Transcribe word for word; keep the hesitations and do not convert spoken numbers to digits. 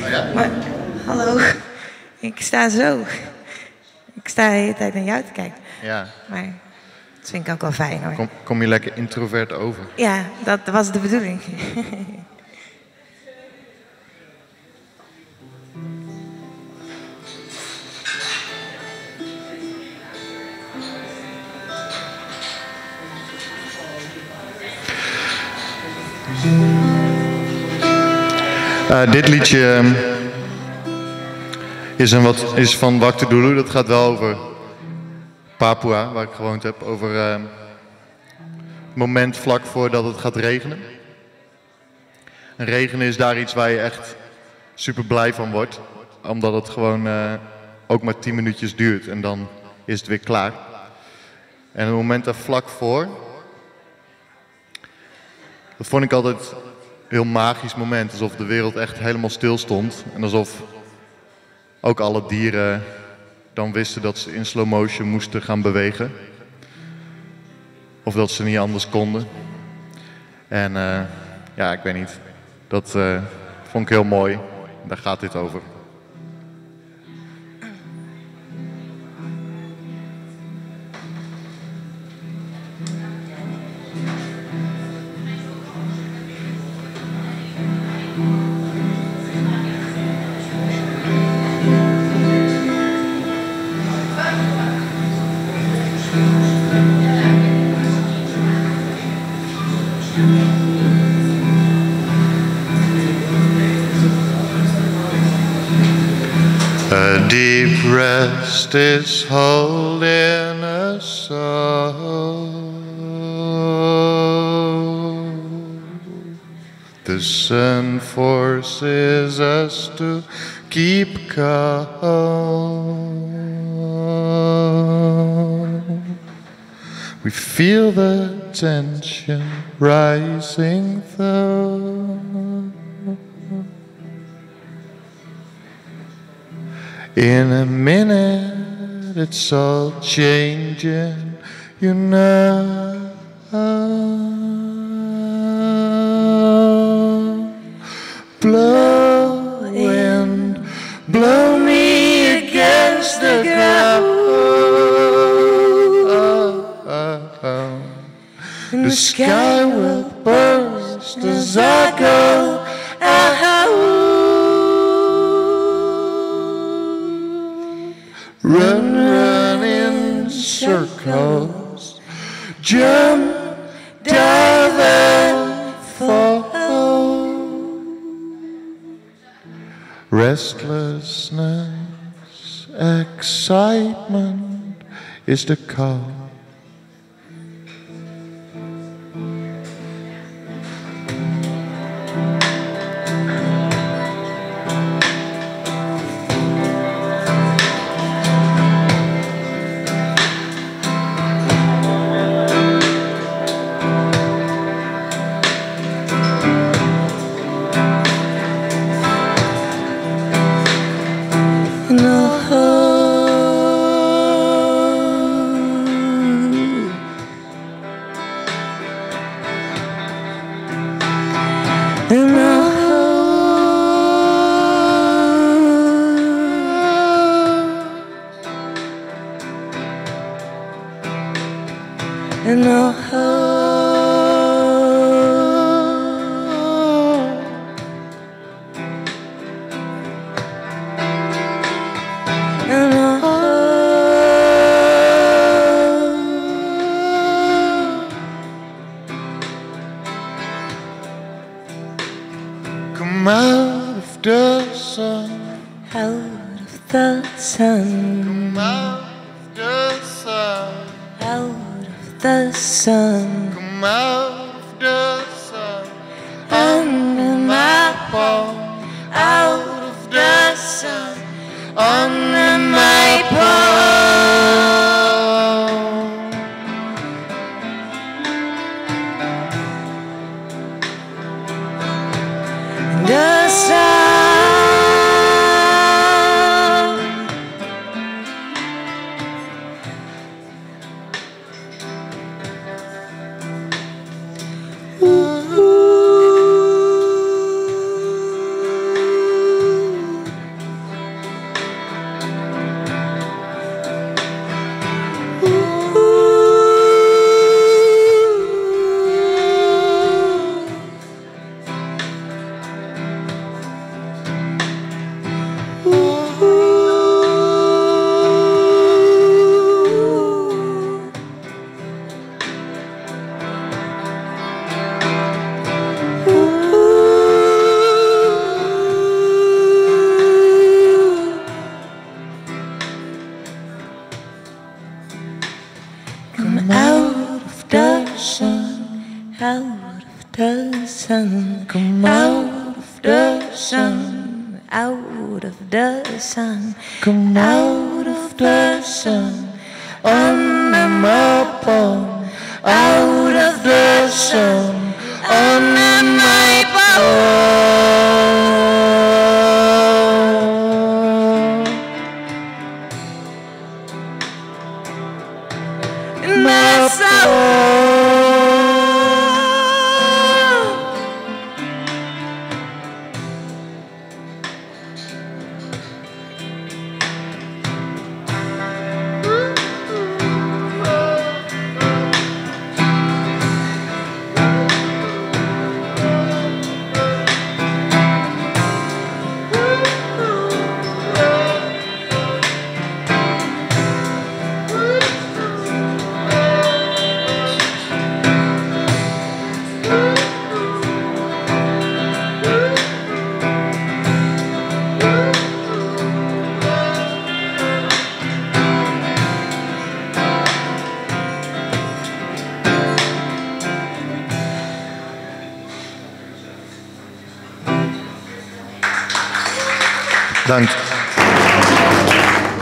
Oh ja? Maar, hallo, ik sta zo. Ik sta de hele tijd naar jou te kijken. Ja. Maar dat vind ik ook wel fijn hoor. Kom, kom je lekker introvert over? Ja, dat was de bedoeling. Uh, dit liedje um, is, een wat, is van Waktudulu. Dat gaat wel over Papua, waar ik gewoond heb. Over uh, het moment vlak voordat het gaat regenen. En regenen is daar iets waar je echt super blij van wordt. Omdat het gewoon uh, ook maar tien minuutjes duurt en dan is het weer klaar. En het moment daar vlak voor, dat vond ik altijd een heel magisch moment. Alsof de wereld echt helemaal stil stond. En alsof ook alle dieren dan wisten dat ze in slow motion moesten gaan bewegen. Of dat ze niet anders konden. En uh, ja, ik weet niet. Dat uh, vond ik heel mooi. Daar gaat dit over. A deep rest is holding us all. The sun forces us to keep calm. We feel the tension rising though. In a minute, it's all changing, you know. Blow, wind, blow me against the ground. The sky will burst as I go out. Run, run in circles, jump, dive and fall. Restlessness, excitement is the call. And oh, and oh, come out of the sun, out of the sun, come out of the sun, out the sun, come out of the sun, under my palm, out of the sun, under my palm. The sun. Ooh. out of the sun, Come out of the sun, on and up on, out of the sun, on and up on. in my soul. Dank.